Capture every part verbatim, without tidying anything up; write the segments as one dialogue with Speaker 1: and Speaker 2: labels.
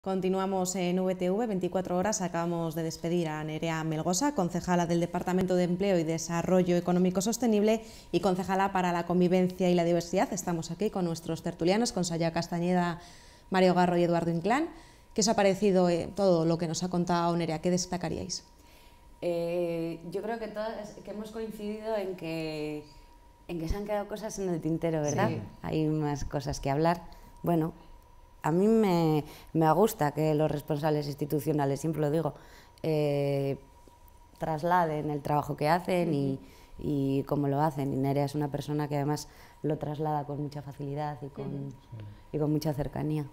Speaker 1: Continuamos en V T V, veinticuatro horas. Acabamos de despedir a Nerea Melgosa, concejala del Departamento de Empleo y Desarrollo Económico Sostenible y concejala para la Convivencia y la Diversidad. Estamos aquí con nuestros tertulianos, con Saya Castañeda, Mario Garro y Eduardo Inclán. ¿Qué os ha parecido eh, todo lo que nos ha contado Nerea? ¿Qué destacaríais?
Speaker 2: Eh, yo creo que todas que hemos coincidido en que, en que se han quedado cosas en el tintero, ¿verdad? Sí. Hay más cosas que hablar. Bueno, a mí me, me gusta que los responsables institucionales, siempre lo digo, eh, trasladen el trabajo que hacen y, y cómo lo hacen. Y Nerea es una persona que además lo traslada con mucha facilidad y con, sí. y con mucha cercanía.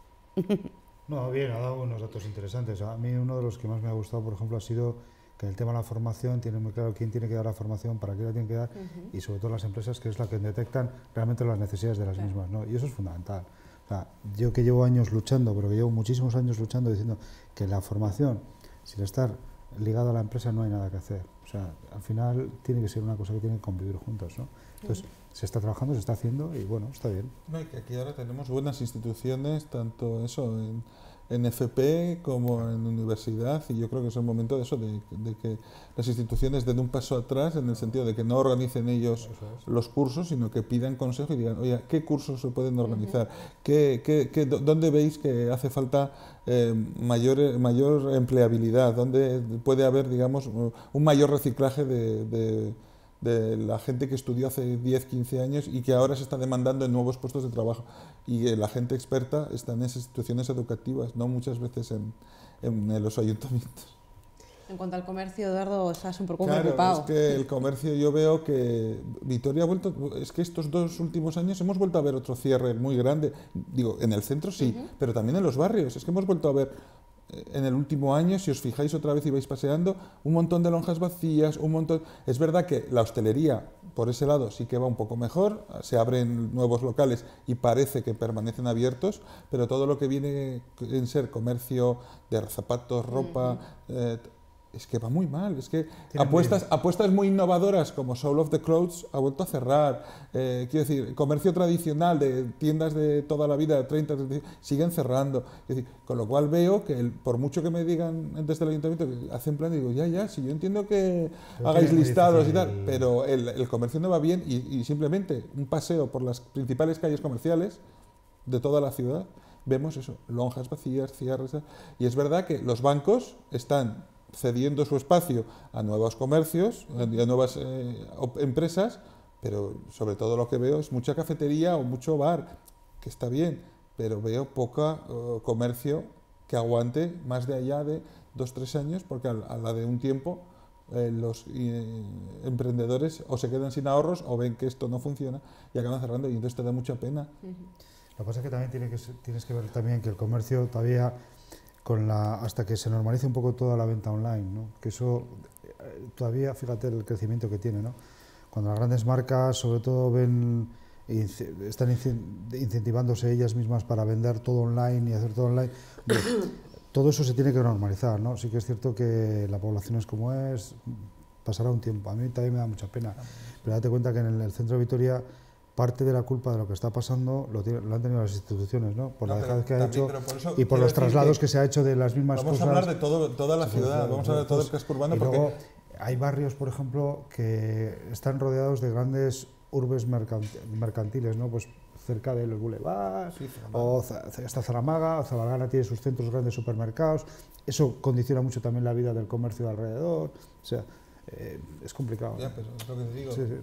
Speaker 3: No, bien, ha dado unos datos interesantes. A mí uno de los que más me ha gustado, por ejemplo, ha sido que en el tema de la formación tiene muy claro quién tiene que dar la formación, para qué la tiene que dar, uh-huh. y sobre todo las empresas, que es la que detectan realmente las necesidades de las claro. mismas, ¿no? Y eso es fundamental. O sea, yo que llevo años luchando, pero que llevo muchísimos años luchando, diciendo que la formación, sin estar ligada a la empresa, no hay nada que hacer. O sea, al final tiene que ser una cosa que tiene que convivir juntos, ¿no? Entonces, uh-huh. se está trabajando, se está haciendo y bueno, está bien.
Speaker 4: No, y que aquí ahora tenemos buenas instituciones, tanto eso en, en F P como en universidad, y yo creo que es el momento de eso, de, de que las instituciones den un paso atrás en el sentido de que no organicen ellos es. los cursos, sino que pidan consejo y digan, oye, ¿qué cursos se pueden organizar? Uh-huh. ¿Qué, qué, qué, ¿Dónde veis que hace falta eh, mayor, mayor empleabilidad? ¿Dónde puede haber, digamos, un mayor reciclaje de, de de la gente que estudió hace diez, quince años y que ahora se está demandando en nuevos puestos de trabajo? Y eh, la gente experta está en esas instituciones educativas, no muchas veces en, en los ayuntamientos.
Speaker 1: En cuanto al comercio, Eduardo, estás un poco
Speaker 4: claro,
Speaker 1: preocupado.
Speaker 4: Es que el comercio, yo veo que Vitoria ha vuelto, es que estos dos últimos años hemos vuelto a ver otro cierre muy grande, digo, en el centro sí, uh-huh. pero también en los barrios, es que hemos vuelto a ver en el último año, si os fijáis otra vez y vais paseando, un montón de lonjas vacías, un montón... Es verdad que la hostelería, por ese lado, sí que va un poco mejor, se abren nuevos locales y parece que permanecen abiertos, pero todo lo que viene en ser comercio de zapatos, ropa... Uh-huh. eh, es que va muy mal, es que apuestas, apuestas muy innovadoras como Soul of the Clothes ha vuelto a cerrar, eh, quiero decir, comercio tradicional de tiendas de toda la vida, treinta, treinta, siguen cerrando, es decir, con lo cual veo que el, por mucho que me digan desde el ayuntamiento que hacen plan, digo, ya, ya, si yo entiendo que pero hagáis listados y tal, pero el, el comercio no va bien y, y simplemente un paseo por las principales calles comerciales de toda la ciudad, vemos eso, lonjas vacías, cierres, y es verdad que los bancos están cediendo su espacio a nuevos comercios, a nuevas eh, empresas, pero sobre todo lo que veo es mucha cafetería o mucho bar, que está bien, pero veo poca uh, comercio que aguante más de allá de dos, tres años, porque a, a la de un tiempo eh, los eh, emprendedores o se quedan sin ahorros o ven que esto no funciona y acaban cerrando, y entonces te da mucha pena.
Speaker 3: Uh-huh. Lo que pasa es que también tiene que ser, tienes que ver también que el comercio todavía... Con la, hasta que se normalice un poco toda la venta online, ¿no? Que eso eh, todavía, fíjate el crecimiento que tiene, ¿no? Cuando las grandes marcas sobre todo ven, están incentivándose ellas mismas para vender todo online y hacer todo online, bueno, todo eso se tiene que normalizar, ¿no? Sí que es cierto que la población es como es, pasará un tiempo, a mí también me da mucha pena, pero date cuenta que en el, el centro de Vitoria parte de la culpa de lo que está pasando lo, tiene, lo han tenido las instituciones, ¿no? Por no, la dejadez que ha hecho por y por los traslados que, que se ha hecho de las mismas
Speaker 4: vamos
Speaker 3: cosas.
Speaker 4: Vamos a hablar de todo, toda la ciudad, vamos a hablar de todo el casco urbano.
Speaker 3: Y
Speaker 4: porque
Speaker 3: luego hay barrios, por ejemplo, que están rodeados de grandes urbes mercantiles, ¿no? Pues cerca de los Boulevard, sí, o hasta Zaramaga, Zabalgana tiene sus centros grandes supermercados, eso condiciona mucho también la vida del comercio de alrededor, o sea, eh, es complicado.
Speaker 4: Ya, pero es lo que te digo.
Speaker 3: Sí, sí.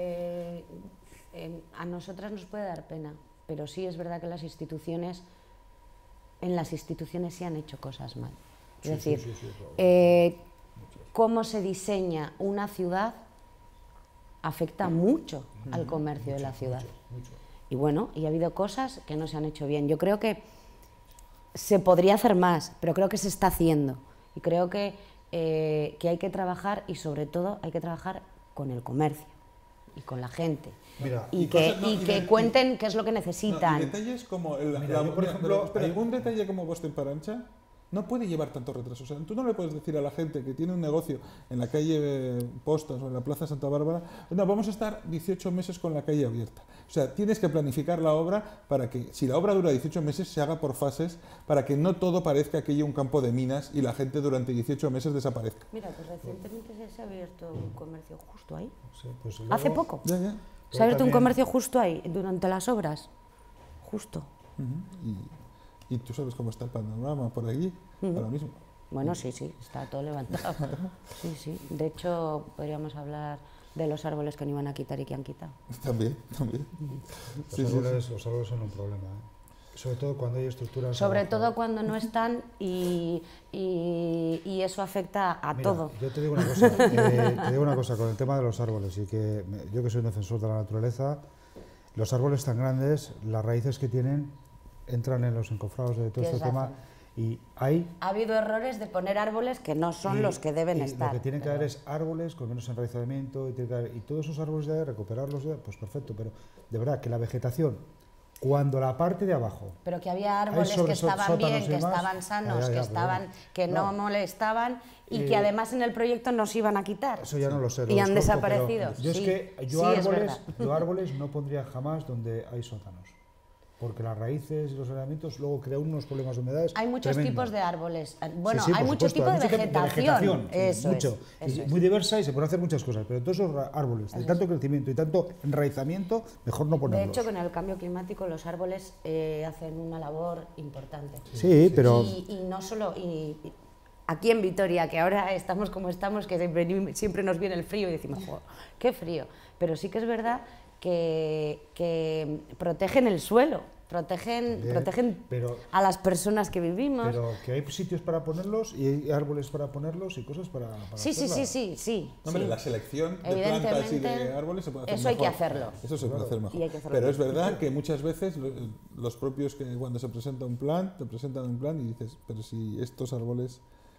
Speaker 2: Eh, Eh, a nosotras nos puede dar pena, pero sí es verdad que las instituciones, en las instituciones se han hecho cosas mal. Es sí, decir, sí, sí, sí, claro. eh, cómo se diseña una ciudad afecta mucho uh-huh. al comercio mucho, de la ciudad. Mucho, mucho. Y bueno, y ha habido cosas que no se han hecho bien. Yo creo que se podría hacer más, pero creo que se está haciendo. Y creo que, eh, que hay que trabajar, y sobre todo hay que trabajar con el comercio y con la gente. Mira, y, y que, cosas, no, y que y, cuenten y, qué es lo que necesitan.
Speaker 4: No, y detalles como el,
Speaker 3: mira,
Speaker 4: la,
Speaker 3: por
Speaker 4: mira,
Speaker 3: ejemplo,
Speaker 4: pero, espera, hay un detalle como Boston Parancha no puede llevar tanto retraso. O sea, tú no le puedes decir a la gente que tiene un negocio en la calle eh, Postas o en la Plaza Santa Bárbara, no, vamos a estar dieciocho meses con la calle abierta. O sea, tienes que planificar la obra para que, si la obra dura dieciocho meses, se haga por fases, para que no todo parezca aquello un campo de minas y la gente durante dieciocho meses desaparezca.
Speaker 2: Mira, pues recientemente se ha abierto un comercio justo ahí.
Speaker 3: Sí, pues luego,
Speaker 2: Hace poco.
Speaker 4: Ya, ya.
Speaker 2: Se ha abierto un
Speaker 3: también-
Speaker 2: comercio justo ahí, durante las obras. Justo.
Speaker 4: Uh-huh. y, y tú sabes cómo está el panorama por allí,
Speaker 2: Uh-huh.
Speaker 4: ahora mismo.
Speaker 2: Bueno, sí, sí, está todo levantado. Sí, sí. De hecho, podríamos hablar de los árboles que no iban a quitar y que han quitado.
Speaker 4: También, también.
Speaker 3: Los,
Speaker 4: Sí, sí,
Speaker 3: árboles,
Speaker 4: sí.
Speaker 3: los árboles son un problema, ¿eh? Sobre todo cuando hay estructuras...
Speaker 2: Sobre
Speaker 3: abajo.
Speaker 2: todo cuando no están y, y, y eso afecta a
Speaker 3: Mira,
Speaker 2: todo.
Speaker 3: Yo te digo una cosa, eh, te digo una cosa con el tema de los árboles, y que me- yo que soy un defensor de la naturaleza, los árboles tan grandes, las raíces que tienen, entran en los encofrados de todo
Speaker 2: ¿Qué
Speaker 3: este
Speaker 2: os
Speaker 3: tema,
Speaker 2: hacen?
Speaker 3: y hay...
Speaker 2: Ha habido errores de poner árboles que no son
Speaker 3: y-
Speaker 2: los que deben
Speaker 3: y
Speaker 2: estar.
Speaker 3: Lo que tienen que
Speaker 2: pero-
Speaker 3: haber es árboles con menos enraizamiento, y, tiene que haber- y todos esos árboles de ahí, recuperarlos, de ahí, pues perfecto, pero de verdad que la vegetación, cuando la parte de abajo...
Speaker 2: Pero que había árboles que
Speaker 3: sobre- so-
Speaker 2: estaban
Speaker 3: sótanos
Speaker 2: bien,
Speaker 3: y
Speaker 2: que
Speaker 3: demás.
Speaker 2: estaban sanos,
Speaker 3: Ah, ya, ya,
Speaker 2: que
Speaker 3: pero
Speaker 2: estaban,
Speaker 3: bueno.
Speaker 2: que no,
Speaker 3: No.
Speaker 2: molestaban y
Speaker 3: Eh,
Speaker 2: que además en el proyecto no se iban a quitar.
Speaker 3: Eso ya no lo sé. lo
Speaker 2: Y han
Speaker 3: desconozco, pero
Speaker 2: desaparecido.
Speaker 3: Yo es
Speaker 2: Sí,
Speaker 3: que yo,
Speaker 2: sí, es
Speaker 3: árboles,
Speaker 2: verdad.
Speaker 3: yo árboles no pondría jamás donde hay sótanos. Porque las raíces y los elementos luego crean unos problemas de humedades.
Speaker 2: Hay muchos
Speaker 3: tremendos.
Speaker 2: tipos de árboles. Bueno,
Speaker 3: Sí, sí,
Speaker 2: hay
Speaker 3: por
Speaker 2: muchos
Speaker 3: supuesto,
Speaker 2: tipos de
Speaker 3: hay mucho tipo
Speaker 2: vegetación.
Speaker 3: sí,
Speaker 2: Eso
Speaker 3: mucho.
Speaker 2: es.
Speaker 3: Y
Speaker 2: eso es.
Speaker 3: muy diversa y se pueden hacer muchas cosas. Pero todos esos ra- árboles de tanto crecimiento y tanto enraizamiento, mejor no
Speaker 2: De
Speaker 3: ponerlos.
Speaker 2: hecho, con el cambio climático los árboles eh, hacen una labor importante.
Speaker 3: Sí, pero...
Speaker 2: Y, y no solo... Y, y aquí en Vitoria, que ahora estamos como estamos, que siempre, siempre nos viene el frío y decimos, "Jo, qué frío". Pero sí que es verdad que, que protegen el suelo, protegen,
Speaker 3: También,
Speaker 2: protegen
Speaker 3: pero-
Speaker 2: a las personas que vivimos.
Speaker 3: Pero que hay sitios para ponerlos y hay árboles para ponerlos y cosas para, para
Speaker 2: sí, sí, sí,
Speaker 3: hacerlas.
Speaker 2: sí, sí.
Speaker 4: No, hombre,
Speaker 2: sí.
Speaker 4: la selección de plantas y de
Speaker 2: Evidentemente,
Speaker 4: árboles se puede hacer
Speaker 2: eso hay que
Speaker 4: mejor.
Speaker 2: hacerlo.
Speaker 4: Eso se puede hacer mejor.
Speaker 2: Y hay que hacerlo
Speaker 4: Pero
Speaker 2: bien.
Speaker 4: es verdad que muchas veces lo- los propios que cuando se presenta un plan, te presentan un plan y dices, pero si estos árboles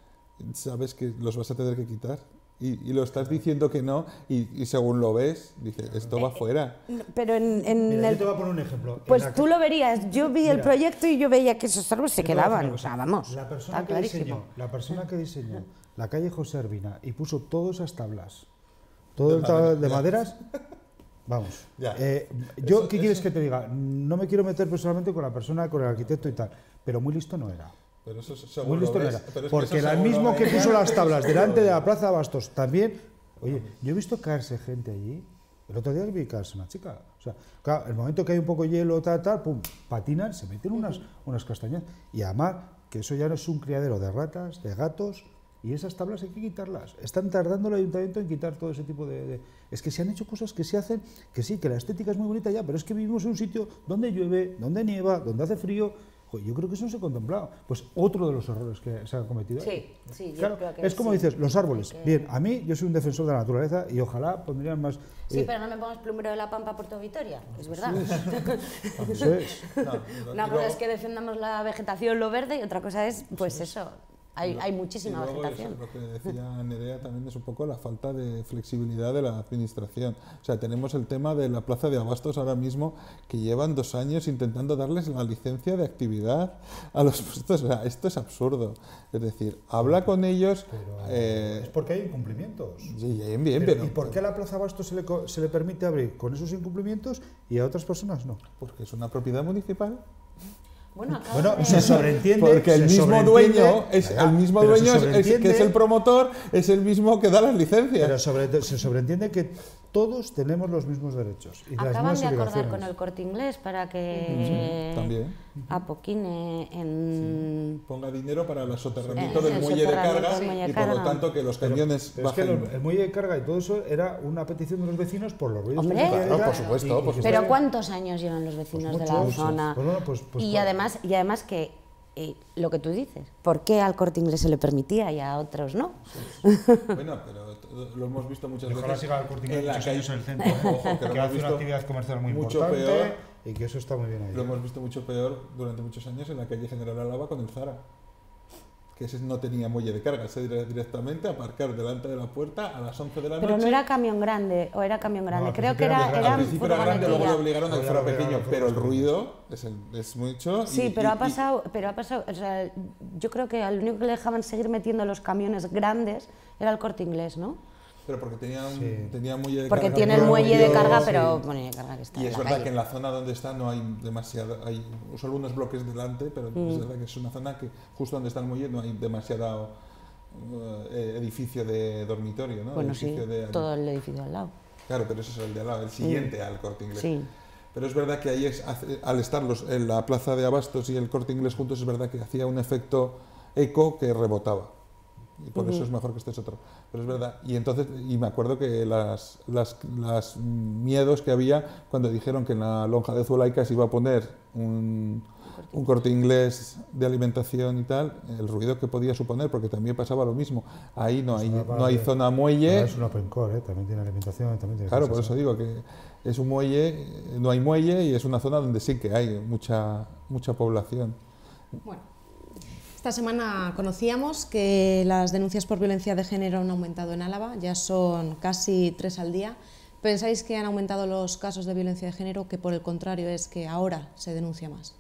Speaker 4: sabes que los vas a tener que quitar y, y lo estás diciendo que no y, y según lo ves, dices, esto va fuera.
Speaker 2: Pero en, en
Speaker 3: Mira,
Speaker 2: el...
Speaker 3: yo te voy a poner un ejemplo. En
Speaker 2: Pues
Speaker 3: la
Speaker 2: tú
Speaker 3: ca-
Speaker 2: lo verías. Yo vi el
Speaker 3: Mira.
Speaker 2: proyecto y yo veía que esos árboles se
Speaker 3: Yo te voy a decir
Speaker 2: quedaban.
Speaker 3: una
Speaker 2: O sea,
Speaker 3: cosa.
Speaker 2: vamos,
Speaker 3: La persona,
Speaker 2: está
Speaker 3: que
Speaker 2: clarísimo.
Speaker 3: diseñó, la persona que diseñó la calle José Arbina y puso todas esas tablas, todo el tabla de maderas, vamos.
Speaker 4: Ya.
Speaker 3: Eh, yo,
Speaker 4: Eso-
Speaker 3: ¿qué quieres
Speaker 4: eso-
Speaker 3: que te diga? No me quiero meter personalmente con la persona, con el arquitecto y tal, pero muy listo no era.
Speaker 4: Pero eso
Speaker 3: Muy
Speaker 4: según lo
Speaker 3: listo no
Speaker 4: ves,
Speaker 3: era.
Speaker 4: pero es que
Speaker 3: Porque
Speaker 4: eso
Speaker 3: el
Speaker 4: según lo
Speaker 3: mismo que
Speaker 4: ves-
Speaker 3: puso las tablas delante de la Plaza Bastos también. Oye, yo he visto caerse gente allí. El otro día vi caerse una chica. O sea, claro, el momento que hay un poco de hielo, tal, tal, pum, patinan, se meten unas, unas castañas. Y además, que eso ya no es un criadero de ratas, de gatos, y esas tablas hay que quitarlas. Están tardando el ayuntamiento en quitar todo ese tipo de, de- Es que se han hecho cosas que se hacen, que sí, que la estética es muy bonita ya, pero es que vivimos en un sitio donde llueve, donde nieva, donde hace frío. Jo, yo creo que eso no se contemplaba. Pues otro de los errores que se han cometido. ahí.
Speaker 2: Sí, sí, yo
Speaker 3: Claro,
Speaker 2: creo que
Speaker 3: es como
Speaker 2: sí.
Speaker 3: dices, los árboles.
Speaker 2: Hay que-
Speaker 3: Bien, a mí yo soy un defensor de la naturaleza y ojalá pondrían más...
Speaker 2: Sí,
Speaker 3: eh,
Speaker 2: pero no me pongas plumero de la Pampa Puerto Vitoria, es verdad.
Speaker 3: eso es.
Speaker 4: No,
Speaker 2: Una
Speaker 4: y
Speaker 2: cosa
Speaker 4: luego-
Speaker 2: es que defendamos la vegetación, lo verde, y otra cosa es, pues eso, hay, hay
Speaker 4: Y
Speaker 2: muchísima
Speaker 4: luego
Speaker 2: vegetación.
Speaker 4: eso, lo que decía Nerea también es un poco la falta de flexibilidad de la administración. O sea, tenemos el tema de la Plaza de Abastos ahora mismo, que llevan dos años intentando darles la licencia de actividad a los puestos. O sea, esto es absurdo. Es decir, habla con ellos.
Speaker 3: Pero
Speaker 4: eh,
Speaker 3: es porque hay incumplimientos.
Speaker 4: sí, bien, bien,
Speaker 3: Pero,
Speaker 4: pero,
Speaker 3: ¿y por qué a la Plaza Bastos se le, co- se le permite abrir con esos incumplimientos y a otras personas no?
Speaker 4: porque es una propiedad municipal.
Speaker 2: Bueno, acaba
Speaker 3: Bueno,
Speaker 2: de-
Speaker 3: se sobreentiende...
Speaker 4: Porque el
Speaker 3: se
Speaker 4: mismo
Speaker 3: sobreentiende-
Speaker 4: dueño, es,
Speaker 3: Ya,
Speaker 4: el mismo
Speaker 3: pero se
Speaker 4: dueño es- es, que
Speaker 3: sobreentiende-
Speaker 4: es el promotor, es el mismo que da las licencias.
Speaker 3: Pero sobre- se sobreentiende que todos tenemos los mismos derechos y las
Speaker 2: acaban
Speaker 3: mismas
Speaker 2: de acordar
Speaker 3: obligaciones.
Speaker 2: con el Corte Inglés para que
Speaker 4: También.
Speaker 2: apoquine en...
Speaker 4: Ponga dinero para el soterramiento
Speaker 2: Sí.
Speaker 4: del
Speaker 2: El
Speaker 4: muelle de
Speaker 2: soterramiento
Speaker 4: carga
Speaker 2: del muelle de
Speaker 4: y por lo
Speaker 2: carga.
Speaker 4: tanto que los
Speaker 3: Pero-
Speaker 4: camiones
Speaker 3: pero es que
Speaker 4: bajen.
Speaker 3: lo- el muelle de carga y todo eso era una petición de los vecinos por los ruidos
Speaker 2: Hombre.
Speaker 3: que hacía y
Speaker 4: Claro,
Speaker 3: tal,
Speaker 4: por supuesto,
Speaker 3: y- y
Speaker 4: por
Speaker 3: que
Speaker 4: supuesto.
Speaker 2: Pero
Speaker 3: estaba-
Speaker 2: ¿cuántos años llevan los vecinos
Speaker 3: Pues
Speaker 2: de la
Speaker 3: muchos,
Speaker 2: zona?
Speaker 3: pues bueno, pues- pues
Speaker 2: y,
Speaker 3: por-
Speaker 2: además, y además que eh, lo que tú dices, ¿por qué al Corte Inglés se le permitía y a otros no?
Speaker 4: Bueno, pero t- lo hemos visto muchas
Speaker 3: Y ojalá
Speaker 4: veces.
Speaker 3: siga el Corte Inglés
Speaker 4: en la
Speaker 3: muchos
Speaker 4: calle.
Speaker 3: años en el centro, ¿eh?
Speaker 4: Ojo, que lo
Speaker 3: que
Speaker 4: hemos
Speaker 3: hace una
Speaker 4: visto
Speaker 3: actividad comercial muy
Speaker 4: mucho
Speaker 3: importante
Speaker 4: peor.
Speaker 3: y que eso está muy bien ahí.
Speaker 4: Lo hemos visto mucho peor durante muchos años en la calle General Álava con el Zara. que ese no tenía muelle de carga, ese era directamente aparcar delante de la puerta a las once de la noche.
Speaker 2: Pero no era camión grande, o era camión grande,
Speaker 3: No,
Speaker 2: creo que
Speaker 3: era
Speaker 2: era,
Speaker 3: grande.
Speaker 2: era
Speaker 4: Al principio era grande, luego le
Speaker 2: furgonetilla.
Speaker 4: obligaron a que
Speaker 3: Luego
Speaker 4: fuera
Speaker 3: le
Speaker 4: pequeño,
Speaker 3: obligaron a
Speaker 4: pero el
Speaker 3: que fuera
Speaker 4: ruido es, el- es mucho.
Speaker 2: Sí,
Speaker 4: y-
Speaker 2: pero
Speaker 4: y-
Speaker 2: ha pasado, pero ha pasado, o sea, yo creo que al único que le dejaban seguir metiendo los camiones grandes era el Corte Inglés, ¿no?
Speaker 4: Pero porque tenía, un,
Speaker 3: Sí.
Speaker 4: tenía muelle de
Speaker 2: Porque
Speaker 4: carga.
Speaker 2: tiene el
Speaker 4: propio,
Speaker 2: muelle de carga,
Speaker 4: sí.
Speaker 2: pero bueno, de carga que está
Speaker 4: Y
Speaker 2: en
Speaker 4: es
Speaker 2: la
Speaker 4: verdad
Speaker 2: calle.
Speaker 4: que en la zona donde está no hay demasiada, hay solo unos bloques delante, pero
Speaker 2: Mm.
Speaker 4: es verdad que es una zona que justo donde está el muelle no hay demasiado eh, edificio de dormitorio, ¿no?
Speaker 2: Bueno, sí,
Speaker 4: Edificio de-
Speaker 2: todo el edificio al lado.
Speaker 4: Claro, pero ese es el de al lado, el siguiente al Corte Inglés.
Speaker 2: Sí.
Speaker 4: Pero es verdad que ahí, es, hace- al estar los, en la plaza de Abastos y el Corte Inglés juntos, es verdad que hacía un efecto eco que rebotaba. Y por eso es mejor que estés otro. Pero es verdad. Y entonces, y me acuerdo que las, las, las miedos que había cuando dijeron que en la lonja de Zulaica se iba a poner un, un Corte Inglés de alimentación y tal, el ruido que podía suponer, porque también pasaba lo mismo. Ahí no hay, no hay zona muelle.
Speaker 3: Es un open core, ¿eh? También tiene alimentación, también tiene
Speaker 4: Claro, por
Speaker 3: cosas,
Speaker 4: eso digo que es un muelle, no hay muelle y es una zona donde sí que hay mucha, mucha población.
Speaker 1: Bueno, esta semana conocíamos que las denuncias por violencia de género han aumentado en Álava, ya son casi tres al día. ¿Pensáis que han aumentado los casos de violencia de género o que por el contrario es que ahora se denuncia más?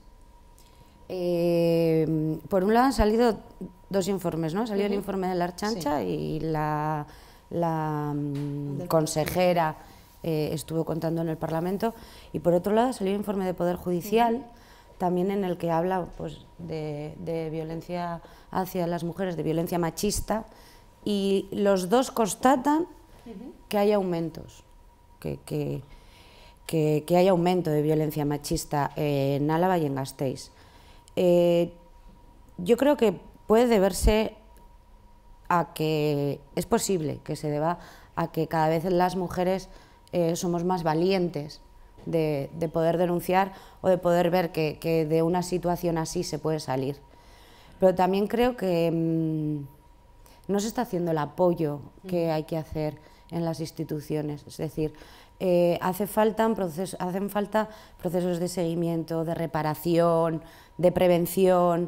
Speaker 2: Eh, por un lado han salido dos informes, ¿no? Salió el
Speaker 1: Ujú.
Speaker 2: informe de la Archancha
Speaker 1: Sí.
Speaker 2: y la, la mm,
Speaker 1: Del
Speaker 2: consejera eh, estuvo contando en el Parlamento, y por otro lado salió el informe de Poder Judicial, también en el que habla pues, de, de violencia hacia las mujeres, de violencia machista, y los dos constatan que hay aumentos, que, que, que, que hay aumento de violencia machista en Álava y en Gasteiz. Eh, yo creo que puede deberse a que es posible que se deba a que cada vez las mujeres eh, somos más valientes de, de poder denunciar o de poder ver que, que de una situación así se puede salir. Pero también creo que mmm, no se está haciendo el apoyo que hay que hacer en las instituciones. Es decir, eh, hace falta un proceso, hacen falta procesos de seguimiento, de reparación, de prevención,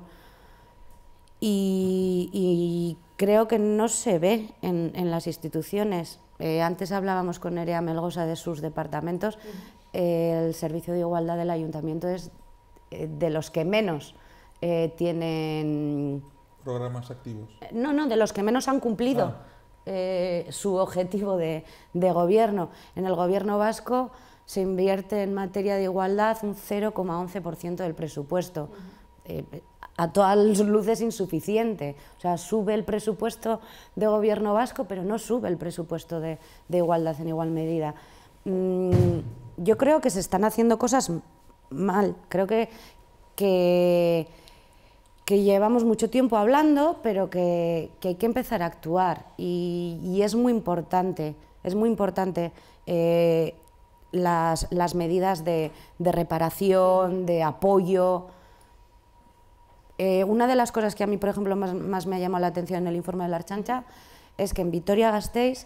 Speaker 2: y, y creo que no se ve en, en las instituciones. Eh, antes hablábamos con Nerea Melgosa de sus departamentos. Uh-huh. eh, el Servicio de Igualdad del Ayuntamiento es eh, de los que menos eh, tienen...
Speaker 4: Programas activos.
Speaker 2: No, no, de los que menos han cumplido ah. eh, su objetivo de, de gobierno. En el gobierno vasco se invierte en materia de igualdad un cero coma once por ciento del presupuesto. Uh-huh. eh, a todas luces insuficiente. O sea, sube el presupuesto de gobierno vasco, pero no sube el presupuesto de, de igualdad en igual medida. Mm, yo creo que se están haciendo cosas mal. Creo que, que, que llevamos mucho tiempo hablando, pero que, que hay que empezar a actuar. Y, y es muy importante, es muy importante eh, las, las medidas de, de reparación, de apoyo. Eh, una de las cosas que a mí, por ejemplo, más, más me ha llamado la atención en el informe de la Archancha es que en Vitoria-Gasteiz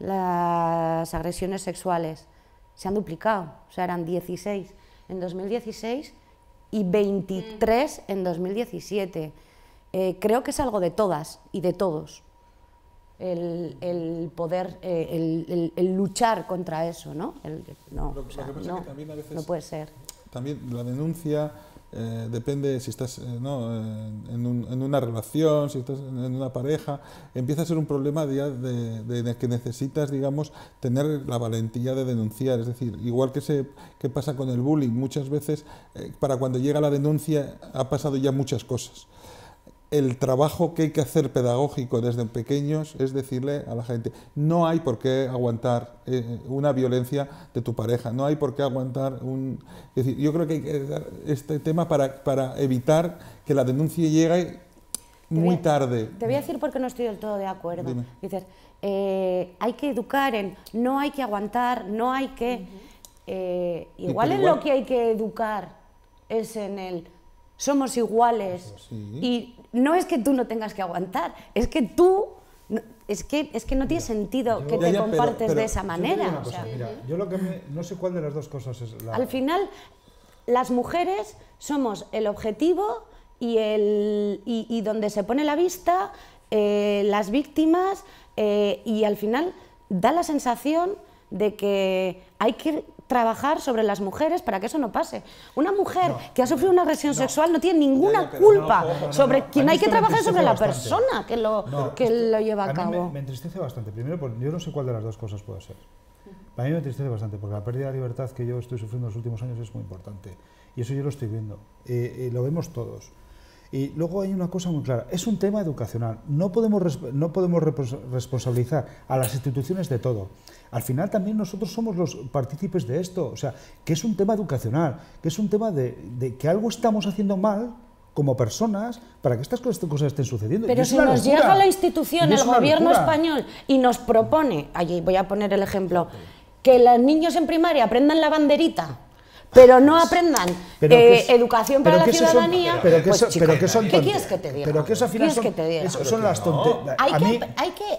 Speaker 2: las agresiones sexuales se han duplicado. O sea, eran dieciséis en dos mil dieciséis y veintitrés en dos mil diecisiete. Eh, creo que es algo de todas y de todos, el, el poder, eh, el, el, el luchar contra eso, ¿no? El, no,
Speaker 4: lo,
Speaker 2: o sea,
Speaker 4: lo que pasa
Speaker 2: no,
Speaker 4: es que también a veces
Speaker 2: no puede ser.
Speaker 4: También la denuncia eh, depende si estás eh, ¿no? en, un, en una relación, si estás en, en una pareja, empieza a ser un problema de, de, de que necesitas, digamos, tener la valentía de denunciar. Es decir, igual que, se, que pasa con el bullying, muchas veces eh, para cuando llega la denuncia ha pasado ya muchas cosas. El trabajo que hay que hacer pedagógico desde pequeños es decirle a la gente, no hay por qué aguantar eh, una violencia de tu pareja, no hay por qué aguantar un... Es decir, yo creo que hay que dar este tema para, para evitar que la denuncia llegue muy
Speaker 2: te a,
Speaker 4: tarde.
Speaker 2: Te voy a decir por qué no estoy del todo de acuerdo.
Speaker 4: Dime.
Speaker 2: Dices, eh, hay que educar en, no hay que aguantar, no hay que... Uh-huh. eh, igual en igual... lo que hay que educar es en el... Somos iguales,
Speaker 4: sí.
Speaker 2: Y no es que tú no tengas que aguantar, es que tú, no, es, que, es que no tiene sentido yo, que te ya, ya, compartes pero, pero, de esa manera.
Speaker 3: Cosa, o sea, mira, yo lo que me, no sé cuál de las dos cosas es la...
Speaker 2: Al final, las mujeres somos el objetivo y, el, y, y donde se pone la vista, eh, las víctimas, eh, y al final da la sensación de que hay que trabajar sobre las mujeres para que eso no pase. Una mujer no, que ha sufrido una agresión no, sexual no tiene ninguna no, culpa no, no, no, sobre no, no. quien hay que trabajar sobre la bastante. persona que lo, no, que esto, lo lleva a, a cabo.
Speaker 3: Me, me entristece bastante. Primero, pues, yo no sé cuál de las dos cosas puede ser. A mí me entristece bastante porque la pérdida de libertad que yo estoy sufriendo en los últimos años es muy importante. Y eso yo lo estoy viendo. Eh, eh, lo vemos todos. Y luego hay una cosa muy clara, es un tema educacional, no podemos, no podemos responsabilizar a las instituciones de todo. Al final también nosotros somos los partícipes de esto, o sea, que es un tema educacional, que es un tema de, de que algo estamos haciendo mal como personas para que estas cosas estén sucediendo.
Speaker 2: Pero si nos llega a la institución, el gobierno español, y nos propone, allí voy a poner el ejemplo, que los niños en primaria aprendan la banderita, pero no aprendan pero eh, es, educación para la ciudadanía, son, pero que pues, eso, chico, pero que son ¿qué quieres que te diga?
Speaker 3: Pero que eso al final son, que te diga? Eso, son las tonterías.
Speaker 2: Hay, mí... hay que...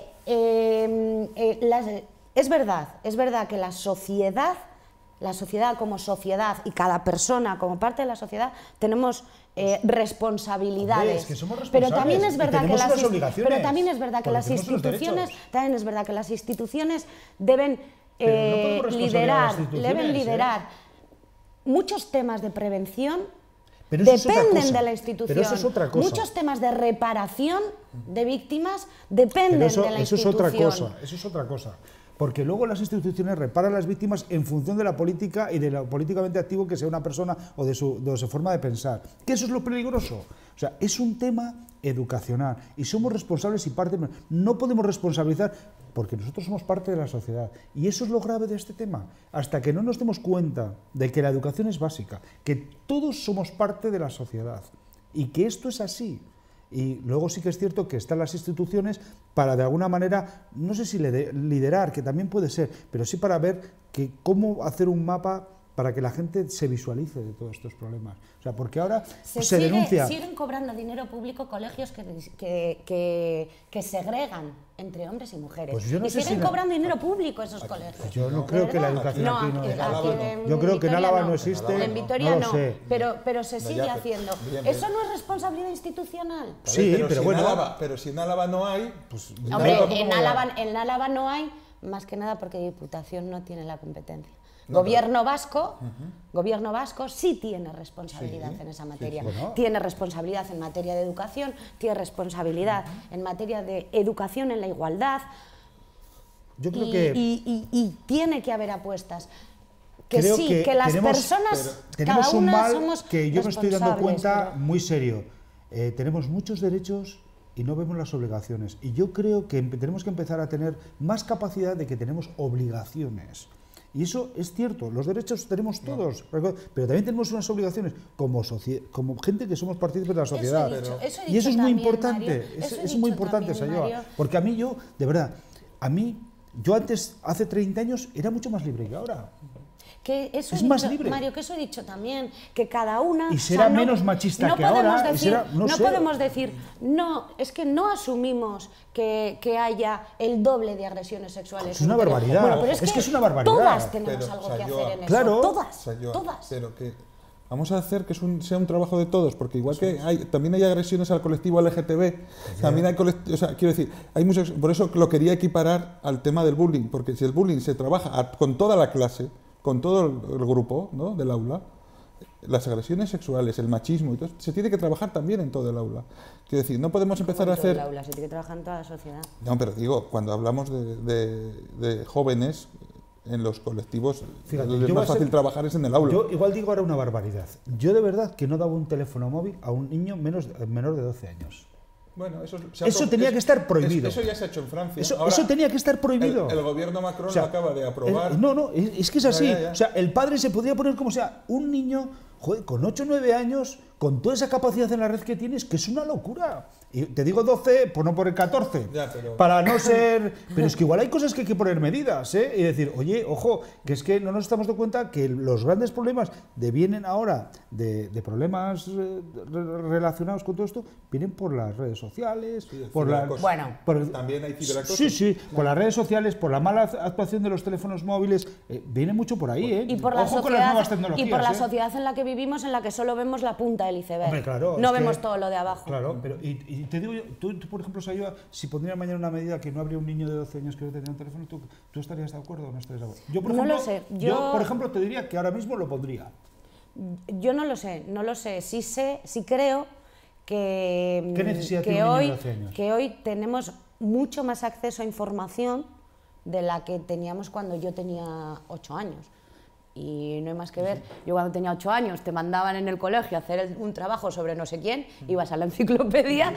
Speaker 2: Eh, eh, las, es verdad, es verdad que la sociedad, la sociedad como sociedad y cada persona como parte de la sociedad tenemos eh, responsabilidades.
Speaker 3: Hombre, es que
Speaker 2: pero también es verdad que las pero también es verdad que las instituciones, también es verdad que las instituciones deben eh, no liderar, deben liderar. ¿eh? Muchos temas de prevención pero dependen de la institución.
Speaker 3: Pero eso es otra cosa.
Speaker 2: Muchos temas de reparación de víctimas dependen
Speaker 3: eso,
Speaker 2: de la
Speaker 3: eso
Speaker 2: institución.
Speaker 3: Es otra cosa, eso es otra cosa. Porque luego las instituciones reparan a las víctimas en función de la política y de lo políticamente activo que sea una persona o de su, de su forma de pensar. Que eso es lo peligroso. O sea, es un tema educacional y somos responsables y parte... No podemos responsabilizar porque nosotros somos parte de la sociedad. Y eso es lo grave de este tema. Hasta que no nos demos cuenta de que la educación es básica, que todos somos parte de la sociedad y que esto es así. Y luego sí que es cierto que están las instituciones para de alguna manera, no sé si liderar, que también puede ser, pero sí para ver que cómo hacer un mapa para que la gente se visualice de todos estos problemas. O sea, porque ahora se, se
Speaker 2: sigue,
Speaker 3: denuncia...
Speaker 2: Siguen cobrando dinero público colegios que, que, que, que segregan entre hombres y mujeres.
Speaker 3: Pues yo no
Speaker 2: y
Speaker 3: sé
Speaker 2: siguen
Speaker 3: si
Speaker 2: cobrando dinero público esos colegios.
Speaker 3: Yo no creo que la educación
Speaker 2: no,
Speaker 3: aquí no...
Speaker 2: Aquí, aquí en
Speaker 3: yo creo
Speaker 2: en
Speaker 3: que en Álava no, no existe.
Speaker 2: En Vitoria
Speaker 3: no,
Speaker 2: no,
Speaker 3: lo sé.
Speaker 2: Pero, pero se sigue
Speaker 4: no, ya,
Speaker 2: haciendo.
Speaker 4: Bien,
Speaker 2: ¿Eso no es responsabilidad institucional?
Speaker 3: Sí,
Speaker 4: pero,
Speaker 3: pero
Speaker 4: si
Speaker 3: bueno...
Speaker 4: En Álava, pero si en Álava no hay... Pues,
Speaker 2: Hombre, en Álava, en Álava no hay, más que nada porque Diputación no tiene la competencia. No, gobierno vasco, uh-huh. Gobierno vasco sí tiene responsabilidad sí, en esa materia. Sí, bueno. Tiene responsabilidad en materia de educación, tiene responsabilidad uh-huh. en materia de educación en la igualdad.
Speaker 3: Yo creo
Speaker 2: y,
Speaker 3: que
Speaker 2: y, y, y tiene que haber apuestas. Que
Speaker 3: creo
Speaker 2: sí,
Speaker 3: que,
Speaker 2: que las
Speaker 3: tenemos,
Speaker 2: personas,
Speaker 3: tenemos
Speaker 2: cada
Speaker 3: un
Speaker 2: una
Speaker 3: mal
Speaker 2: somos
Speaker 3: que yo me estoy dando cuenta
Speaker 2: pero...
Speaker 3: muy serio. Eh, tenemos muchos derechos y no vemos las obligaciones. Y yo creo que tenemos que empezar a tener más capacidad de que tenemos obligaciones. Y eso es cierto, los derechos tenemos todos, no. pero también tenemos unas obligaciones como, como gente que somos partícipes de la sociedad.
Speaker 2: Eso he dicho, eso he
Speaker 3: y eso es
Speaker 2: también,
Speaker 3: muy importante,
Speaker 2: Mario,
Speaker 3: es,
Speaker 2: es
Speaker 3: muy importante, Sayoa, porque a mí yo, de verdad, a mí, yo antes, hace treinta años, era mucho más libre que ahora.
Speaker 2: Que eso
Speaker 3: es
Speaker 2: he
Speaker 3: más
Speaker 2: dicho,
Speaker 3: libre.
Speaker 2: Mario, que eso he dicho también, que cada una...
Speaker 3: Y será
Speaker 2: o sea, no,
Speaker 3: menos machista
Speaker 2: no
Speaker 3: que ahora.
Speaker 2: Decir,
Speaker 3: será, no
Speaker 2: no
Speaker 3: sé.
Speaker 2: podemos decir, no, es que no asumimos que, que haya el doble de agresiones sexuales.
Speaker 3: Es una barbaridad.
Speaker 2: Bueno, pero es,
Speaker 3: es
Speaker 2: que,
Speaker 3: que es una barbaridad.
Speaker 2: Todas tenemos
Speaker 4: pero,
Speaker 2: algo
Speaker 4: o sea,
Speaker 2: que
Speaker 4: yo,
Speaker 2: hacer en
Speaker 3: claro,
Speaker 2: eso. Todas,
Speaker 4: o sea, yo,
Speaker 2: todas.
Speaker 4: Pero que vamos a hacer que es un, sea un trabajo de todos, porque igual que hay, también hay agresiones al colectivo L G T B, sí. también hay colectivo, o sea, quiero decir, hay muchos, por eso lo quería equiparar al tema del bullying, porque si el bullying se trabaja a, con toda la clase, con todo el, el grupo, ¿no?, del aula, las agresiones sexuales, el machismo y todo, se tiene que trabajar también en todo el aula. Quiero decir, no podemos empezar a hacer...
Speaker 2: El aula, se tiene que trabajar en toda la sociedad.
Speaker 4: No, pero digo, cuando hablamos de, de, de jóvenes en los colectivos,
Speaker 3: fíjate,
Speaker 4: lo más fácil ser, trabajar es en el aula.
Speaker 3: Yo igual digo ahora una barbaridad. Yo de verdad que no daba un teléfono móvil a un niño menos, menor de doce años.
Speaker 4: Bueno, eso,
Speaker 3: eso tenía
Speaker 4: es,
Speaker 3: que estar prohibido.
Speaker 4: Eso ya se ha hecho en Francia.
Speaker 3: Eso,
Speaker 4: Ahora,
Speaker 3: eso tenía que estar prohibido.
Speaker 4: El, el gobierno Macron o sea, lo acaba de aprobar.
Speaker 3: El, no, no, es, es que es así.
Speaker 4: Ya, ya, ya.
Speaker 3: O sea, el padre se podría poner como sea, un niño, joder, con ocho o nueve años, con toda esa capacidad en la red que tienes, que es una locura. Y te digo doce por no poner catorce,
Speaker 4: Ya, pero-
Speaker 3: para no ser... Pero es que igual hay cosas que hay que poner medidas, ¿eh? Y decir, oye, ojo, que es que no nos estamos dando cuenta que los grandes problemas de vienen ahora, de, de problemas eh, re- relacionados con todo esto, vienen por las redes sociales,
Speaker 4: Sí, el
Speaker 3: por la...
Speaker 4: ciberacoso.
Speaker 2: Bueno.
Speaker 3: por-
Speaker 4: También hay ciberacoso.
Speaker 3: Sí, sí, por las redes sociales, por la mala actuación de los teléfonos móviles, eh, viene mucho por ahí, ¿eh?
Speaker 2: Y por, la
Speaker 3: Ojo con las nuevas
Speaker 2: sociedad,
Speaker 3: tecnologías,
Speaker 2: y por la
Speaker 3: ¿eh?
Speaker 2: sociedad en la que vivimos, en la que solo vemos la punta del iceberg.
Speaker 3: Hombre, claro,
Speaker 2: no
Speaker 3: es que-
Speaker 2: vemos todo lo de abajo.
Speaker 3: Claro, pero y, y te digo yo, tú, tú, por ejemplo, Sayua, si pondría mañana una medida que no habría un niño de doce años que no tendría un teléfono, ¿tú, tú estarías de acuerdo o no estarías de acuerdo? Yo, por
Speaker 2: No
Speaker 3: ejemplo,
Speaker 2: lo sé,
Speaker 3: yo...
Speaker 2: yo-
Speaker 3: por ejemplo, te diría que ahora mismo lo pondría.
Speaker 2: Yo no lo sé, no lo sé. Sí sé, sí creo que,
Speaker 3: ¿Qué necesidad
Speaker 2: que
Speaker 3: tiene un niño de
Speaker 2: hoy,
Speaker 3: doce años?
Speaker 2: que hoy tenemos mucho más acceso a información de la que teníamos cuando yo tenía ocho años. Y no hay más que ver. Yo cuando tenía ocho años te mandaban en el colegio a hacer el- un trabajo sobre no sé quién, ibas a la enciclopedia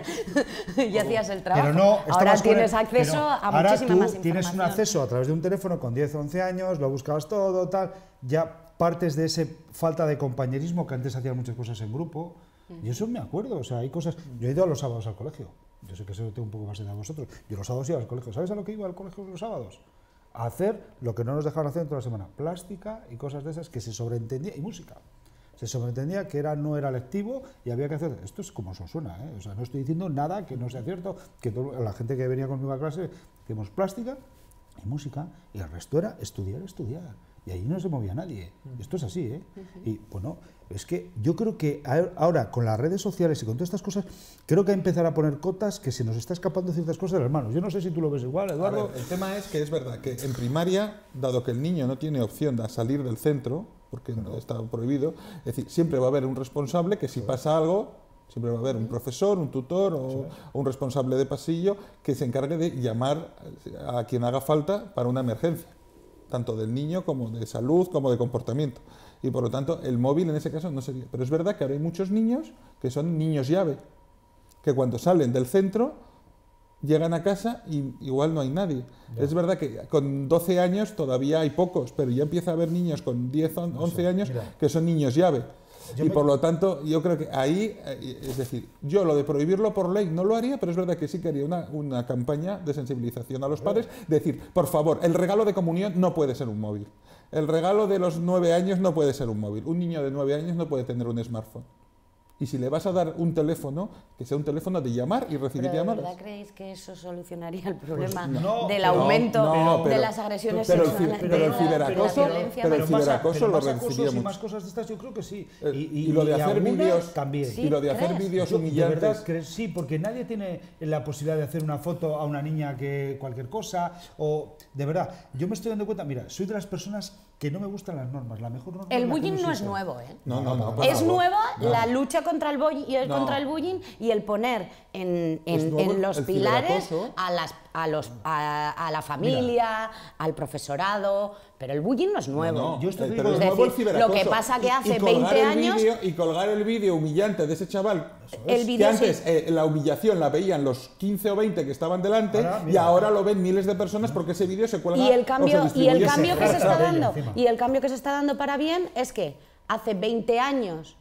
Speaker 2: y hacías el trabajo.
Speaker 3: Pero no,
Speaker 2: ahora
Speaker 3: estabas con
Speaker 2: tienes
Speaker 3: el-
Speaker 2: acceso
Speaker 3: pero
Speaker 2: a
Speaker 3: ahora
Speaker 2: muchísima
Speaker 3: tú
Speaker 2: más información.
Speaker 3: tienes un acceso a través de un teléfono con diez, once años, lo buscabas todo, tal, ya partes de ese falta de compañerismo que antes hacían muchas cosas en grupo. Y eso me acuerdo, o sea, hay cosas... Yo he ido a los sábados al colegio, yo sé que eso tengo un poco más de edad a vosotros, yo los sábados iba al colegio, ¿sabes a lo que iba al colegio los sábados? A hacer lo que no nos dejaban hacer en toda la semana, plástica y cosas de esas que se sobreentendía, y música. Se sobreentendía que era, no era lectivo y había que hacer... Esto es como eso suena, ¿eh? O sea, no estoy diciendo nada que no sea cierto, que todo- la gente que venía conmigo a clase, hacíamos plástica y música, y el resto era estudiar, estudiar. Y ahí no se movía nadie. Esto es así, ¿eh? Y bueno, es que yo creo que a- ahora con las redes sociales y con todas estas cosas, creo que hay que empezar a poner cotas que se nos está escapando ciertas cosas de las manos. Yo no sé si tú lo ves igual,
Speaker 4: A
Speaker 3: Eduardo.
Speaker 4: ver, el tema es que es verdad que en primaria, dado que el niño no tiene opción de salir del centro, porque no está prohibido, es decir, siempre va a haber un responsable que si pasa algo, siempre va a haber un profesor, un tutor o, o un responsable de pasillo que se encargue de llamar a quien haga falta para una emergencia, tanto del niño como de salud, como de comportamiento. Y por lo tanto, el móvil en ese caso no sería. Pero es verdad que ahora hay muchos niños que son niños llave, que cuando salen del centro llegan a casa y igual no hay nadie.
Speaker 3: Ya.
Speaker 4: Es verdad que con doce años todavía hay pocos, pero ya empieza a haber niños con diez, once años
Speaker 3: mira.
Speaker 4: que son niños llave.
Speaker 3: Yo
Speaker 4: y
Speaker 3: me-
Speaker 4: por lo tanto, yo creo que ahí, eh, es decir, yo lo de prohibirlo por ley no lo haría, pero es verdad que sí que haría una, una campaña de sensibilización a los padres, de decir, por favor, el regalo de comunión no puede ser un móvil. El regalo de los nueve años no puede ser un móvil. Un niño de nueve años no puede tener un smartphone. Y si le vas a dar un teléfono, que sea un teléfono de llamar y recibir
Speaker 2: ¿Pero de
Speaker 4: llamadas.
Speaker 2: verdad creéis que eso solucionaría el problema
Speaker 3: no,
Speaker 2: del
Speaker 3: pero-
Speaker 2: aumento
Speaker 4: no,
Speaker 2: de
Speaker 4: pero-
Speaker 2: las agresiones
Speaker 4: pero el
Speaker 2: sexuales,
Speaker 4: ci- pero el
Speaker 2: de la- de la
Speaker 4: ciberacoso-
Speaker 2: violencia
Speaker 4: pero el
Speaker 2: machista?
Speaker 4: ciberacoso
Speaker 3: pero
Speaker 4: lo
Speaker 3: más
Speaker 4: reduciría
Speaker 3: acosos y
Speaker 4: mucho.
Speaker 3: más cosas de estas, yo creo que sí.
Speaker 4: Eh,
Speaker 3: Y,
Speaker 4: y lo de hacer
Speaker 3: algunas
Speaker 4: vídeos
Speaker 3: también.
Speaker 2: Sí.
Speaker 4: y lo de hacer
Speaker 2: ¿crees?
Speaker 4: vídeos
Speaker 3: Yo, de
Speaker 4: humillantes.
Speaker 3: verdad, que sí, porque nadie tiene la posibilidad de hacer una foto a una niña que cualquier cosa, o de verdad, yo me estoy dando cuenta, mira, soy de las personas que no me gustan las normas, la mejor norma
Speaker 2: El
Speaker 3: es la que
Speaker 2: bullying no es
Speaker 3: existe.
Speaker 2: nuevo, ¿eh?
Speaker 4: No, no, no. por
Speaker 2: Es
Speaker 4: favor.
Speaker 2: nueva
Speaker 4: No.
Speaker 2: la lucha contra el, bullying y el,
Speaker 4: No.
Speaker 2: contra el bullying y el poner en, en-
Speaker 4: Es nuevo
Speaker 2: en los
Speaker 4: el
Speaker 2: pilares
Speaker 4: ciberacoso.
Speaker 2: a, las, a, los, a, a la familia, al profesorado, pero el bullying no es nuevo.
Speaker 4: No,
Speaker 3: Yo esto
Speaker 4: eh,
Speaker 3: te
Speaker 4: pero
Speaker 3: digo-
Speaker 4: es
Speaker 2: Es
Speaker 4: nuevo el
Speaker 2: decir,
Speaker 4: ciberacoso.
Speaker 2: lo que pasa que
Speaker 4: Y- y
Speaker 2: hace
Speaker 4: colgar
Speaker 2: veinte
Speaker 4: el
Speaker 2: años-
Speaker 4: vídeo- y colgar el vídeo humillante de ese chaval.
Speaker 2: El
Speaker 4: que
Speaker 2: vídeo
Speaker 4: antes
Speaker 2: sí.
Speaker 4: eh, la humillación la veían los quince o veinte que estaban delante
Speaker 3: Ahora,
Speaker 4: y
Speaker 3: mira.
Speaker 4: ahora lo ven miles de personas porque ese vídeo se cuelga
Speaker 2: Y el
Speaker 4: o
Speaker 2: cambio,
Speaker 4: se
Speaker 2: y el
Speaker 4: distribuye
Speaker 2: cambio que se
Speaker 3: Claro,
Speaker 2: está
Speaker 3: de ello
Speaker 2: dando,
Speaker 3: encima.
Speaker 2: y el cambio que se está dando para bien es que hace veinte años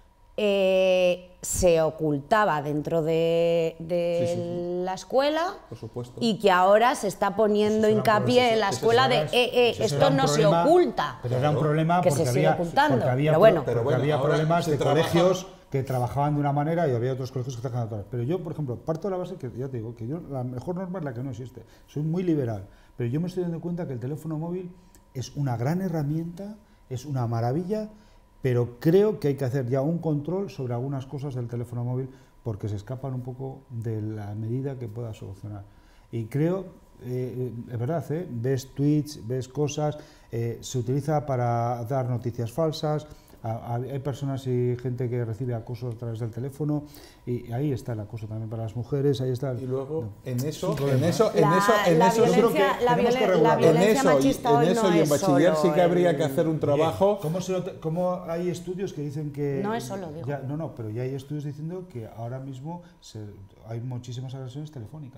Speaker 2: eh, se ocultaba dentro de, de
Speaker 4: Sí, sí, sí.
Speaker 2: la escuela
Speaker 4: Por supuesto.
Speaker 2: y que ahora se está poniendo
Speaker 3: Eso será un
Speaker 2: hincapié
Speaker 3: problema,
Speaker 2: en la
Speaker 3: eso
Speaker 2: escuela de
Speaker 3: será-
Speaker 2: eh, eh,
Speaker 3: eso
Speaker 2: esto
Speaker 3: será un
Speaker 2: no se
Speaker 3: problema,
Speaker 2: oculta.
Speaker 3: Pero era un problema
Speaker 2: Que se
Speaker 3: porque
Speaker 2: sigue
Speaker 3: había,
Speaker 2: ocultando,
Speaker 3: porque había,
Speaker 2: pero bueno.
Speaker 3: porque
Speaker 4: Pero bueno,
Speaker 3: había
Speaker 4: ahora
Speaker 3: problemas
Speaker 4: se
Speaker 3: de
Speaker 4: trabaja-
Speaker 3: colegios que trabajaban de una manera y había otros colegios que trabajaban de otra. Pero yo, por ejemplo, parto de la base que ya te digo, que yo la mejor norma es la que no existe. Soy muy liberal, pero yo me estoy dando cuenta que el teléfono móvil es una gran herramienta, es una maravilla, pero creo que hay que hacer ya un control sobre algunas cosas del teléfono móvil porque se escapan un poco de la medida que pueda solucionar. Y creo, eh, es verdad, ¿eh? Ves tweets, ves cosas, eh, se utiliza para dar noticias falsas, a- a- hay personas y gente que recibe acoso a través del teléfono y ahí está el acoso también para las mujeres, ahí está el-
Speaker 4: Y luego, en eso,
Speaker 3: Sí,
Speaker 4: en eso, en
Speaker 2: La-
Speaker 4: eso, en
Speaker 2: la
Speaker 4: eso, yo creo que
Speaker 2: violencia- la
Speaker 3: tenemos que
Speaker 2: violen-
Speaker 3: regular.
Speaker 2: la
Speaker 4: en
Speaker 2: violencia
Speaker 4: eso, y,
Speaker 2: machista
Speaker 4: en
Speaker 2: hoy
Speaker 4: eso
Speaker 2: no
Speaker 4: y en
Speaker 2: es
Speaker 4: bachiller
Speaker 2: solo
Speaker 4: sí que habría
Speaker 2: el-
Speaker 4: que hacer un
Speaker 3: Oye,
Speaker 4: trabajo.
Speaker 3: ¿Cómo, se nota- cómo hay estudios que dicen que...
Speaker 2: No es solo, digo.
Speaker 3: ya- no, no, pero ya hay estudios diciendo que ahora mismo se- hay muchísimas agresiones telefónicas.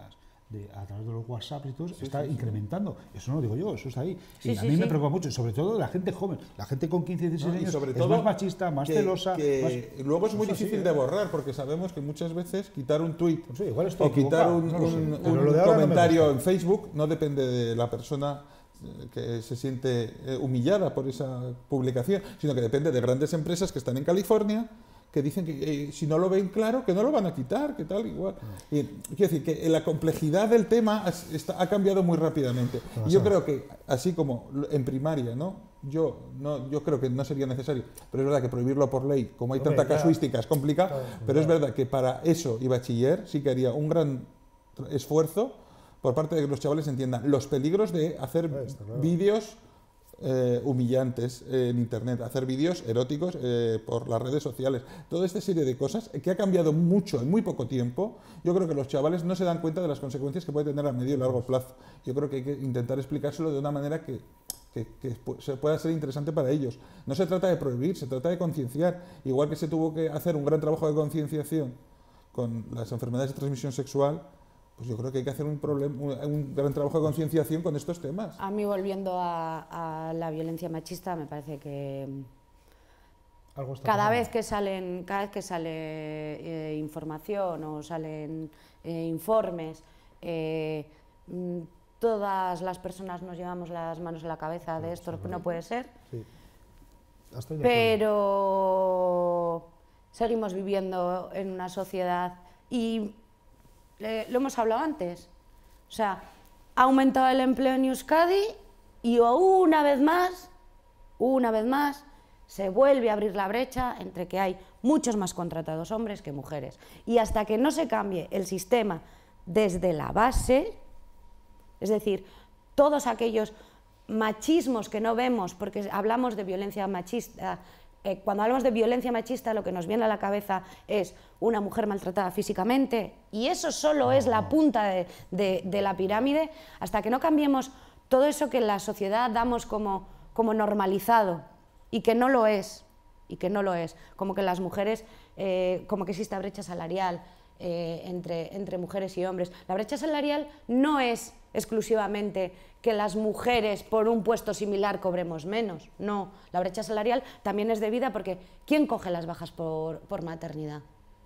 Speaker 3: de, a través de los WhatsApp y todo,
Speaker 4: Sí,
Speaker 3: está
Speaker 4: sí,
Speaker 3: incrementando. Sí. Eso no lo digo yo, eso está ahí.
Speaker 2: Sí,
Speaker 3: y a
Speaker 2: sí,
Speaker 3: mí
Speaker 2: sí.
Speaker 3: me preocupa mucho, sobre todo la gente joven, la gente con quince, dieciséis
Speaker 4: ¿no? Y
Speaker 3: años
Speaker 4: sobre
Speaker 3: es
Speaker 4: todo
Speaker 3: más machista, más
Speaker 4: que,
Speaker 3: celosa.
Speaker 4: que
Speaker 3: más...
Speaker 4: luego es muy
Speaker 3: Eso sí,
Speaker 4: difícil
Speaker 3: ¿eh?
Speaker 4: de borrar, porque sabemos que muchas veces quitar un tuit
Speaker 3: No sé, igual estoy
Speaker 4: o quitar
Speaker 3: equivocado,
Speaker 4: un,
Speaker 3: no lo sé.
Speaker 4: un-
Speaker 3: Pero
Speaker 4: un
Speaker 3: lo de ahora no me
Speaker 4: comentario
Speaker 3: gusta.
Speaker 4: en Facebook no depende de la persona eh, que se siente eh, humillada por esa publicación, sino que depende de grandes empresas que están en California, que dicen que eh, si no lo ven claro, que no lo van a quitar, que tal, igual. Y quiero decir que la complejidad del tema has- está- ha cambiado muy rápidamente. Y yo creo que, así como lo- en primaria, ¿no? Yo, no, yo creo que no sería necesario, pero es verdad que prohibirlo por ley, como hay
Speaker 3: Hombre,
Speaker 4: tanta
Speaker 3: ya.
Speaker 4: casuística, es complicado,
Speaker 3: Claro,
Speaker 4: pero es
Speaker 3: claro.
Speaker 4: verdad que para eso y bachiller sí que haría un gran tra- esfuerzo por parte de que los chavales entiendan los peligros de hacer
Speaker 3: Eh, está claro.
Speaker 4: vídeos eh, humillantes eh, en internet, hacer vídeos eróticos eh, por las redes sociales, toda esta serie de cosas que ha cambiado mucho en muy poco tiempo. Yo creo que los chavales no se dan cuenta de las consecuencias que puede tener a medio y largo plazo. Yo creo que hay que intentar explicárselo de una manera que, que, que pu- se pueda ser interesante para ellos. No se trata de prohibir, se trata de concienciar, igual que se tuvo que hacer un gran trabajo de concienciación con las enfermedades de transmisión sexual. Pues yo creo que hay que hacer un, problem- un, un gran trabajo de concienciación con estos temas.
Speaker 2: A mí, volviendo a, a la violencia machista, me parece que
Speaker 3: Algo está
Speaker 2: cada
Speaker 3: pasando.
Speaker 2: vez que salen, cada vez que sale eh, información o salen eh, informes, eh, mm, todas las personas nos llevamos las manos en la cabeza de esto no puede ser,
Speaker 3: Sí. Estoy de acuerdo.
Speaker 2: pero seguimos viviendo en una sociedad y eh, lo hemos hablado antes, o sea, ha aumentado el empleo en Euskadi y una vez más, una vez más, se vuelve a abrir la brecha entre que hay muchos más contratados hombres que mujeres. Y hasta que no se cambie el sistema desde la base, es decir, todos aquellos machismos que no vemos, porque hablamos de violencia machista, eh, cuando hablamos de violencia machista lo que nos viene a la cabeza es una mujer maltratada físicamente, y eso solo es la punta de, de, de la pirámide, hasta que no cambiemos todo eso que en la sociedad damos como, como normalizado, y que no lo es, y que no lo es, como que las mujeres, eh, como que existe brecha salarial eh, entre, entre mujeres y hombres. La brecha salarial no es exclusivamente que las mujeres por un puesto similar cobremos menos, no, la brecha salarial también es debida porque ¿quién coge las bajas por, por maternidad?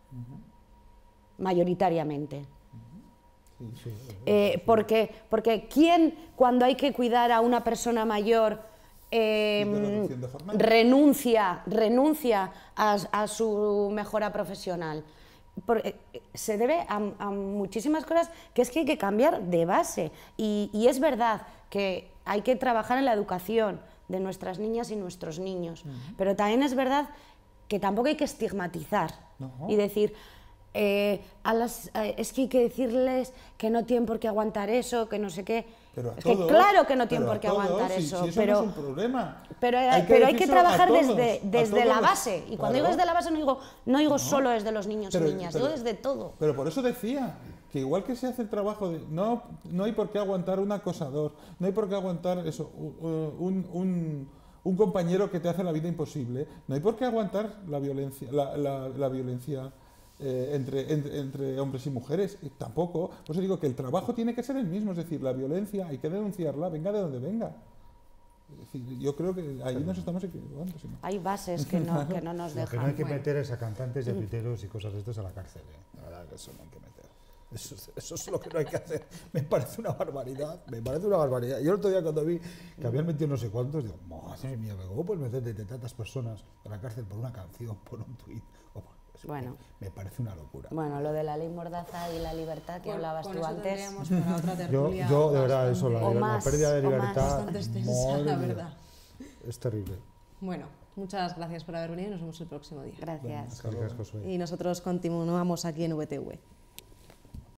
Speaker 2: Uh-huh. Mayoritariamente.
Speaker 3: Sí, sí,
Speaker 2: Eh, porque, porque ¿quién cuando hay que cuidar a una persona mayor Eh, renuncia, renuncia a, a su mejora profesional? Por, eh, se debe a, a muchísimas cosas que es que hay que cambiar de base y, y es verdad que hay que trabajar en la educación de nuestras niñas y nuestros niños, uh-huh. pero también es verdad que tampoco hay que estigmatizar uh-huh. y decir eh, a las, eh, es que hay que decirles que no tienen por qué aguantar eso, que no sé qué.
Speaker 4: Pero
Speaker 2: es
Speaker 4: todos,
Speaker 2: que claro que no tienen por qué
Speaker 4: todos,
Speaker 2: aguantar
Speaker 4: si,
Speaker 2: eso,
Speaker 4: si eso
Speaker 2: pero,
Speaker 4: no es un problema.
Speaker 2: pero,
Speaker 4: hay que,
Speaker 2: pero hay que trabajar
Speaker 4: todos,
Speaker 2: desde, desde la
Speaker 4: todos.
Speaker 2: base. Y cuando
Speaker 4: Claro.
Speaker 2: digo desde la base no digo, no digo no. solo desde los niños
Speaker 4: pero,
Speaker 2: y niñas,
Speaker 4: pero,
Speaker 2: digo desde todo.
Speaker 4: Pero por eso decía que igual que se hace el trabajo de... No, no hay por qué aguantar un acosador, no hay por qué aguantar eso, un, un, un compañero que te hace la vida imposible, no hay por qué aguantar la violencia, la, la, la violencia eh, entre, entre, entre hombres y mujeres, y tampoco. Por eso digo que el trabajo tiene que ser el mismo, es decir, la violencia hay que denunciarla, venga de donde venga. Es decir, yo creo que ahí nos estamos equivocando. ¿Sí?
Speaker 2: Hay bases que no, que no nos dejan.
Speaker 3: Lo que no hay que
Speaker 1: bueno.
Speaker 3: meter es a cantantes y a piteros y cosas de estas a la cárcel. ¿eh? La verdad que eso no hay que meter. Eso, eso es lo que no hay que hacer. Me parece una barbaridad. Me parece una barbaridad. Yo el otro día cuando vi que habían metido no sé cuántos, digo, madre mía, ¿cómo puedes meter de tantas personas a la cárcel por una canción, por un tuit?
Speaker 2: Bueno,
Speaker 3: me, me parece una locura.
Speaker 2: Bueno, lo de la ley Mordaza y la libertad que
Speaker 1: bueno,
Speaker 2: hablabas
Speaker 1: con
Speaker 2: tú
Speaker 1: eso
Speaker 2: antes.
Speaker 1: para otra tertulia
Speaker 3: yo, yo, de verdad,
Speaker 1: bastante,
Speaker 3: eso, la, liber,
Speaker 2: más,
Speaker 3: la pérdida de libertad.
Speaker 1: bastante extensa, la verdad.
Speaker 3: Es terrible.
Speaker 1: Bueno, muchas gracias por haber venido y nos vemos el próximo día.
Speaker 2: Gracias.
Speaker 3: Bueno,
Speaker 1: y nosotros continuamos aquí en V T V.